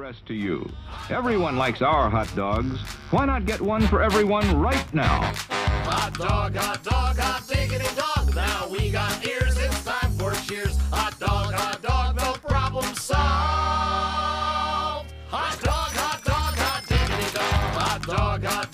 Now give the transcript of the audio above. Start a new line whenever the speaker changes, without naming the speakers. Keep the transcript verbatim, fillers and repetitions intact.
interest to you. Everyone likes our hot dogs. Why not get one for everyone right now?
Hot dog, hot dog, hot diggity dog. Now we got ears, it's time for cheers. Hot dog, hot dog, no problem solved. Hot dog, hot dog, hot diggity dog. Hot dog, hot